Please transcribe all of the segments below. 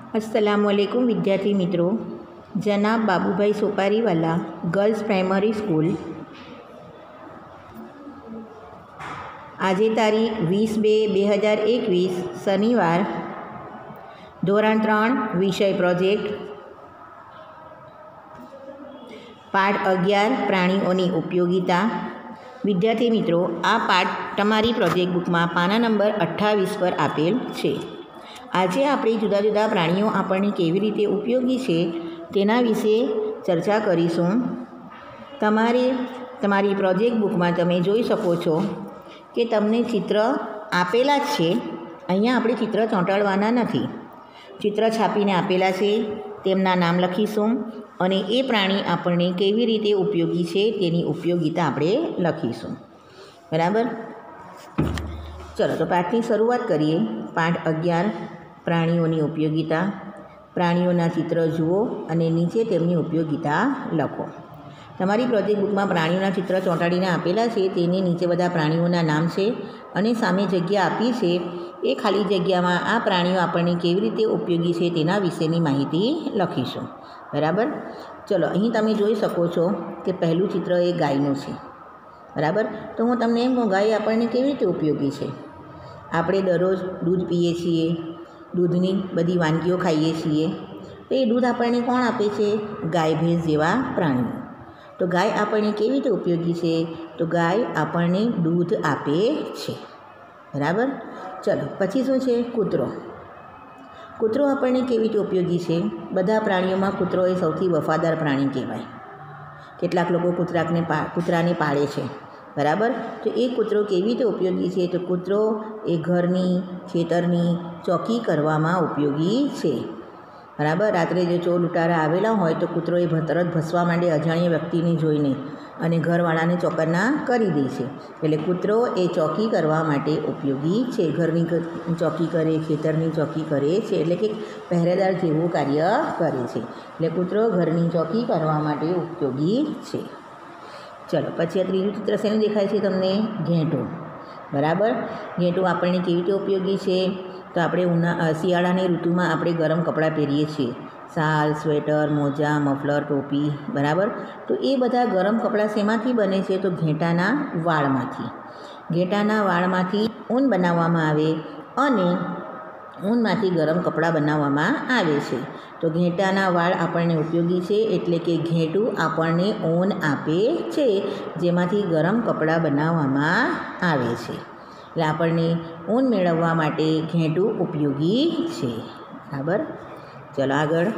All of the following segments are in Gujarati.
अस्सलामुअलैकुम विद्यार्थी मित्रों, जनाब Babubhai Sopariwala girls primary school आज तारीख 20/2/2021 शनिवार ધોરણ 3 વિષય પ્રોજેક્ટ પાઠ 11 પ્રાણીઓની ઉપયોગિતા। વિદ્યાર્થી મિત્રો, આ પાઠ તમારી પ્રોજેક્ટ બુકમાં પાના નંબર 28 પર આપેલ છે। આજે આપણે જુદા જુદા પ્રાણીઓ આપણને કેવી રીતે ઉપયોગી છે તેના વિશે ચર્ચા કરીશું। તમારી પ્રોજેક્ટ બુકમાં તમે જોઈ શકો છો કે તમને ચિત્ર આપેલા જ છે। અહીંયા આપણે ચિત્ર ચોંટાડવાના નથી, ચિત્ર છાપીને આપેલા છે, તેમના નામ લખીશું અને એ પ્રાણી આપણને કેવી રીતે ઉપયોગી છે તેની ઉપયોગિતા આપણે લખીશું, બરાબર। ચલો તો પાઠની શરૂઆત કરીએ। પાઠ 11 પ્રાણીઓની ઉપયોગિતા। પ્રાણીઓના ચિત્ર જુઓ અને નીચે તેમની ઉપયોગિતા લખો। તમારી પ્રોજેક્ટ બુકમાં પ્રાણીઓના ચિત્ર ચોંટાડીને આપેલા છે, તેની નીચે બધા પ્રાણીઓના નામ છે અને સામે જગ્યા આપી છે। એ ખાલી જગ્યામાં આ પ્રાણીઓ આપણને કેવી રીતે ઉપયોગી છે તેના વિશેની માહિતી લખીશું, બરાબર। ચલો, અહીં તમે જોઈ શકો છો કે પહેલું ચિત્ર એ ગાયનું છે, બરાબર। તો હું તમને એમ કહું, ગાય આપણને કેવી રીતે ઉપયોગી છે? આપણે દરરોજ દૂધ પીએ છીએ, દૂધની બધી વાનગીઓ ખાઈએ છીએ, તો એ દૂધ આપણને કોણ આપે છે? ગાય, ભેંસ જેવા પ્રાણીઓ। તો ગાય આપણને કેવી રીતે ઉપયોગી છે? તો ગાય આપણને દૂધ આપે છે, બરાબર। ચલો, પછી શું છે? કૂતરો। કૂતરો આપણને કેવી રીતે ઉપયોગી છે? બધા પ્રાણીઓમાં કૂતરો એ સૌથી વફાદાર પ્રાણી કહેવાય। કેટલાક લોકો કૂતરાને પાળે છે, બરાબર। તો એ કૂતરો કેવી રીતે ઉપયોગી છે? તો કૂતરો એ ઘરની, ખેતરની ચોકી કરવામાં ઉપયોગી છે, બરાબર। રાત્રે જો ચોર લૂંટારા આવેલા હોય તો કૂતરો એ તરત ભસવા માંડે અજાણ્યા વ્યક્તિને જોઈને અને ઘરવાળાને ચોકન્ના કરી દે છે। એટલે કૂતરો એ ચોકી કરવા માટે ઉપયોગી છે, ઘરની ચોકી કરે, ખેતરની ચોકી કરે છે, એટલે કે પહેરેદાર જેવું કાર્ય કરે છે। એટલે કૂતરો ઘરની ચોકી કરવા માટે ઉપયોગી છે। ચલો, પછી આ ત્રીજું ચિત્ર શેનું દેખાય છે તમને? ઘેંટો, બરાબર। ઘેંટો આપણને કેવી રીતે ઉપયોગી છે? તો આપણે શિયાળાની ઋતુમાં આપણે ગરમ કપડાં પહેરીએ છીએ, શાલ, સ્વેટર, મોજા, મફલર, ટોપી, બરાબર। તો એ બધા ગરમ કપડાં શેમાંથી બને છે? તો ઘેંટાના વાળમાંથી। ઘેંટાના વાળમાંથી ઊન બનાવવામાં આવે અને ઊનમાંથી ગરમ કપડાં બનાવવામાં આવે છે। તો ઘેંટાના વાળ આપણને ઉપયોગી છે, એટલે કે ઘેંટું આપણને ઊન આપે છે, જેમાંથી ગરમ કપડાં બનાવવામાં આવે છે। એટલે આપણને ઊન મેળવવા માટે ઘેંટું ઉપયોગી છે, બરાબર। ચલો આગળ,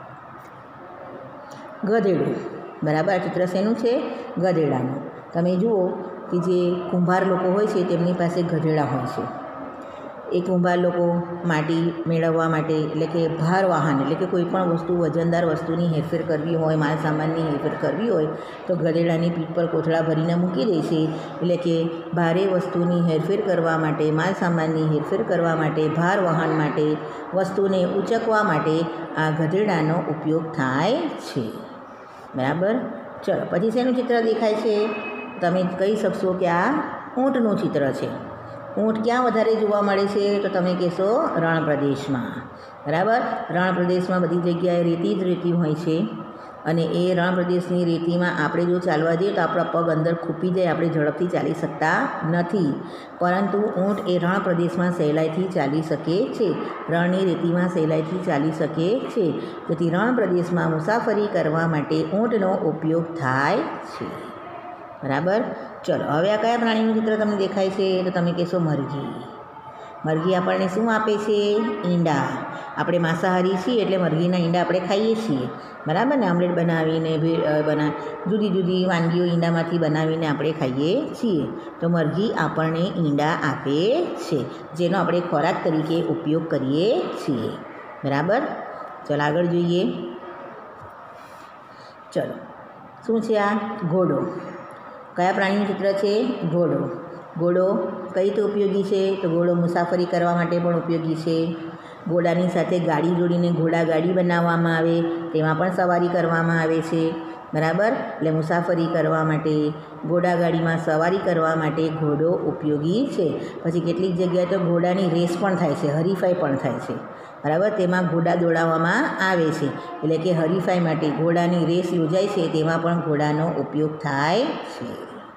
ગધેડું, બરાબર। આ ચિત્ર શેનું છે? ગધેડાનું। તમે જુઓ કે જે કુંભાર લોકો હોય છે તેમની પાસે ગધેડા હોય છે। એ કુંભાર લોકો માટી મેળવવા માટે, એટલે કે ભાર વાહન, એટલે કે કોઈ પણ વસ્તુ, વજનદાર વસ્તુની હેરફેર કરવી હોય, માલ સામાનની હેરફેર કરવી હોય તો ગધેડાની પીઠ પર કોથળા ભરીને મૂકી દે છે। એટલે કે ભારે વસ્તુની હેરફેર કરવા માટે, માલ સામાનની હેરફેર કરવા માટે, ભાર વહન માટે, વસ્તુને ઉંચકવા માટે આ ગધેડાનો ઉપયોગ થાય છે, બરાબર। ચલો, પછી શેનું ચિત્ર દેખાય છે? તમે કહી શકશો કે આ ઊંટનું ચિત્ર છે। ઊંટ ક્યાં વધારે જોવા મળે છે? તો તમે કહેશો રણ પ્રદેશમાં, બરાબર। રણ પ્રદેશમાં બધી જગ્યાએ રેતી જ રેતી હોય છે અને એ રણ પ્રદેશની રેતીમાં આપણે જો ચાલવા જઈએ તો આપણા પગ અંદર ખૂંપી જાય, આપણે ઝડપથી ચાલી શકતા નથી, પરંતુ ઊંટ એ રણ પ્રદેશમાં સહેલાઈથી ચાલી શકે છે, રણની રેતીમાં સહેલાઈથી ચાલી શકે છે। તેથી રણ પ્રદેશમાં મુસાફરી કરવા માટે ઊંટનો ઉપયોગ થાય છે, બરાબર। ચલો, હવે આ કયા પ્રાણીનું ચિત્ર તમને દેખાય છે? તો તમે કહેશો મરઘી। મરઘી આપણને શું આપે છે? ઈંડા। આપણે માંસાહારી છીએ એટલે મરઘીના ઈંડા આપણે ખાઈએ છીએ, બરાબર ને? આમલેટ બનાવીને, જુદી જુદી વાનગીઓ ઈંડામાંથી બનાવીને આપણે ખાઈએ છીએ। તો મરઘી આપણને ઈંડા આપે છે, જેનો આપણે ખોરાક તરીકે ઉપયોગ કરીએ છીએ, બરાબર। ચલો આગળ જોઈએ। ચલો, શું છે આ? ઘોડો। કયા પ્રાણીનું ચિત્ર છે? ઘોડો। ઘોડો કઈ રીતે ઉપયોગી છે? તો ઘોડો મુસાફરી કરવા માટે પણ ઉપયોગી છે। ઘોડાની સાથે ગાડી જોડીને ઘોડા ગાડી બનાવવામાં આવે, તેમાં પણ સવારી કરવામાં આવે છે। બરાબર. એટલે મુસાફરી કરવા માટે, ઘોડાગાડીમાં સવારી કરવા માટે ઘોડો ઉપયોગી છે. પછી કેટલીક જગ્યાએ તો ઘોડાની રેસ પણ થાય છે, હરીફાઈ પણ થાય છે. બરાબર. તેમાં ઘોડા દોડાવવામાં આવે છે, એટલે કે હરીફાઈ માટે ઘોડાની રેસ યોજાય છે, તેમાં પણ ઘોડાનો ઉપયોગ થાય છે.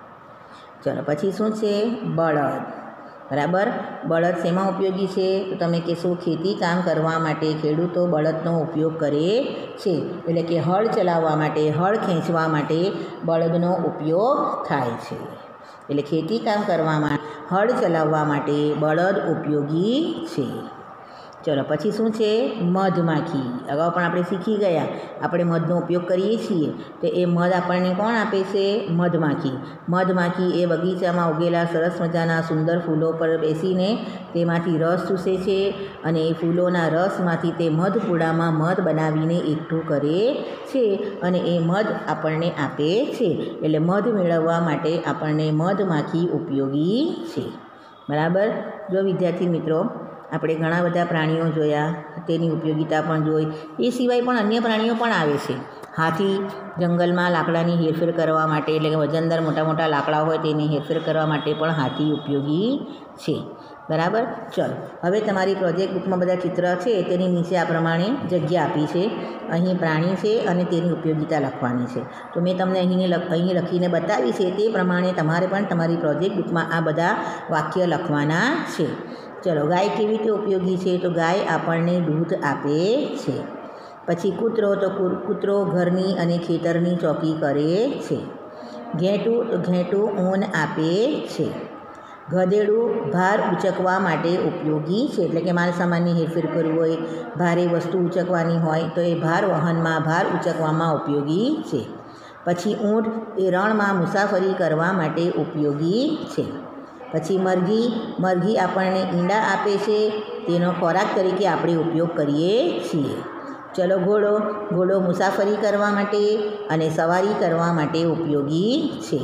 ચલો પછી શું છે? બળદ. બરાબર. બળદ શેમાં ઉપયોગી છે? તો તમે કહેશો ખેતી કામ કરવા માટે ખેડૂતો બળદનો ઉપયોગ કરે છે. એટલે કે હળ ચલાવવા માટે, હળ ખેંચવા માટે બળદનો ઉપયોગ થાય છે. એટલે ખેતી કામ કરવામાં, હળ ચલાવવા માટે બળદ ઉપયોગી છે. ચલો પછી શું છે? મધમાખી. અગાઉ પણ આપણે શીખી ગયા, આપણે મધનો ઉપયોગ કરીએ છીએ, તો એ મધ આપણને કોણ આપે છે? મધમાખી. મધમાખી એ બગીચામાં ઉગેલા સરસ મજાના સુંદર ફૂલો પર બેસીને તેમાંથી રસ ચૂસે છે, અને એ ફૂલોના રસમાંથી તે મધપૂડામાં મધ બનાવીને એકઠું કરે છે, અને એ મધ આપણને આપે છે. એટલે મધ મેળવવા માટે આપણને મધમાખી ઉપયોગી છે. બરાબર. જો વિદ્યાર્થી મિત્રો, આપણે ઘણા બધા પ્રાણીઓ જોયા, તેની ઉપયોગિતા પણ જોઈ. એ સિવાય પણ અન્ય પ્રાણીઓ પણ આવે છે. હાથી જંગલમાં લાકડાની હેરફેર કરવા માટે, એટલે કે વજનદાર મોટા મોટા લાકડા હોય તેની હેરફેર કરવા માટે પણ હાથી ઉપયોગી છે. બરાબર. ચલો હવે તમારી પ્રોજેક્ટ બુકમાં બધા ચિત્ર છે, તેની નીચે આ પ્રમાણે જગ્યા આપી છે. અહીં પ્રાણી છે અને તેની ઉપયોગિતા લખવાની છે. તો મેં તમને અહીં લખીને બતાવી છે, તે પ્રમાણે તમારે પણ તમારી પ્રોજેક્ટ બુકમાં આ બધા વાક્ય લખવાના છે. ચલો, ગાય કેવી રીતે ઉપયોગી છે? તો ગાય આપણને દૂધ આપે છે. પછી કૂતરો, તો કૂતરો ઘરની અને ખેતરની ચોકી કરે છે. ઘેટું, તો ઘેટું ઊન આપે છે. ગધેડું ભાર ઉચકવા માટે ઉપયોગી છે, એટલે કે માલ સામાનની હેરફેર કરવી હોય, ભારે વસ્તુ ઉચકવાની હોય તો એ ભાર વહનમાં, ભાર ઉચકવામાં ઉપયોગી છે. પછી ઊંટ એ રણમાં મુસાફરી કરવા માટે ઉપયોગી છે. પછી મરઘી આપણને ઈંડા આપે છે, તેનો ખોરાક તરીકે આપણે ઉપયોગ કરીએ છીએ. ચલો ઘોડો મુસાફરી કરવા માટે અને સવારી કરવા માટે ઉપયોગી છે.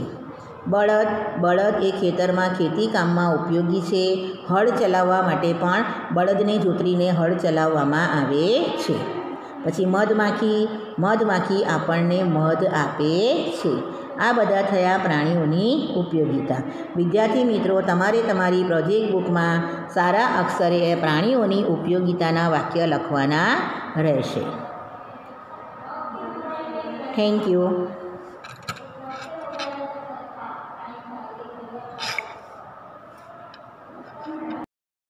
બળદ એ ખેતરમાં ખેતી કામમાં ઉપયોગી છે. હળ ચલાવવા માટે પણ બળદને જોતરીને હળ ચલાવવામાં આવે છે. પછી મધમાખી આપણને મધ આપે છે. આ બધા થયા પ્રાણીઓની ઉપયોગિતા. વિદ્યાર્થી મિત્રો, તમારે તમારી પ્રોજેક્ટ બુકમાં સારા અક્ષરે પ્રાણીઓની ઉપયોગિતાના વાક્ય લખવાના રહેશે. Thank you.